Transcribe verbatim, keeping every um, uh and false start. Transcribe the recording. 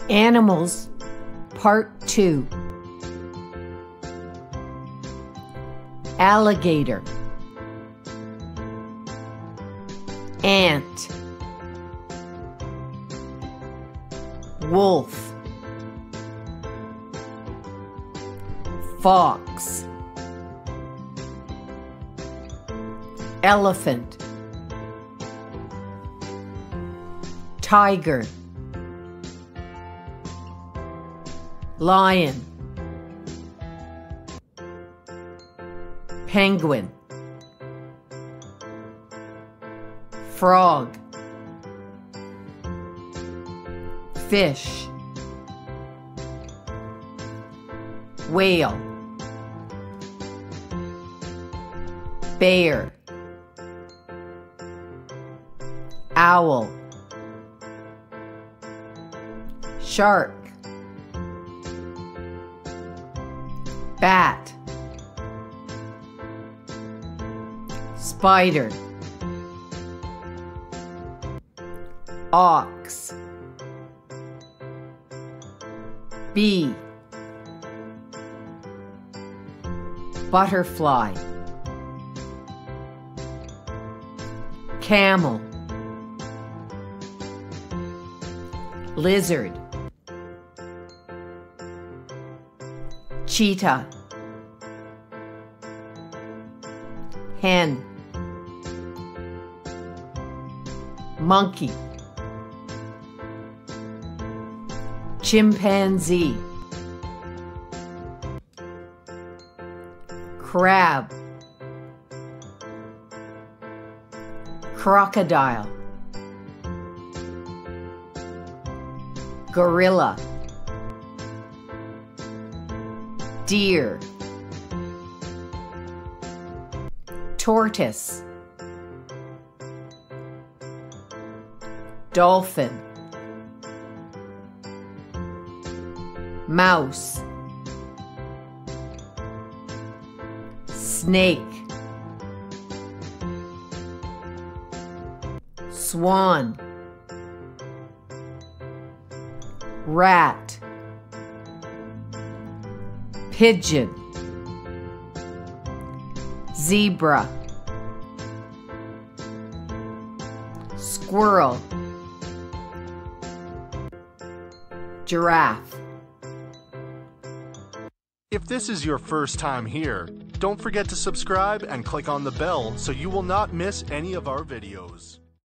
Animals, Part two. Alligator, ant, wolf, fox, elephant, tiger, lion, penguin, frog, fish, whale, bear, owl, shark, bat, spider, ox, bee, butterfly, camel, lizard, cheetah, hen, monkey, chimpanzee, crab, crocodile, gorilla, deer, tortoise, dolphin, mouse, snake, swan, rat, pigeon, zebra, squirrel, giraffe. If this is your first time here, don't forget to subscribe and click on the bell so you will not miss any of our videos.